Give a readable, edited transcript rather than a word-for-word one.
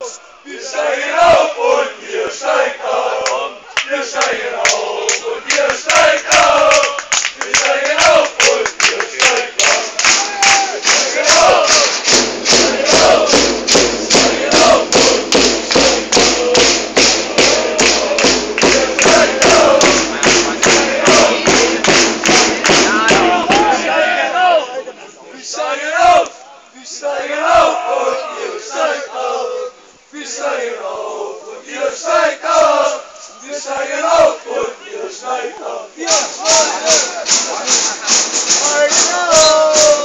Wir steigen auf und ihr steigt auf. Wir steigen auf und ihr steigt auf. Wir steigen auf und ihr steigt auf. Wir steigen auf. Wir steigen auf. Wir steigen auf und ihr steigt auf. Wir steigen auf. Wir steigen auf. Wir steigen auf und ihr steigt auf. Wir steigen auf und ihr steigt auf. Wir steigen auf und ihr steigt auf. Ja, Freunde! Heidenau!